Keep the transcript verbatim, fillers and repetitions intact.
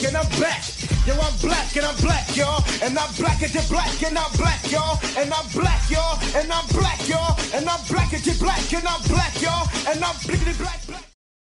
and I'm back. Yo, I'm black and I'm black, y'all. And I'm black and you're black and I'm black, y'all. And I'm black, y'all. And I'm black, y'all. And I'm black and you're black and I'm black, y'all. And I'm blickety black, black.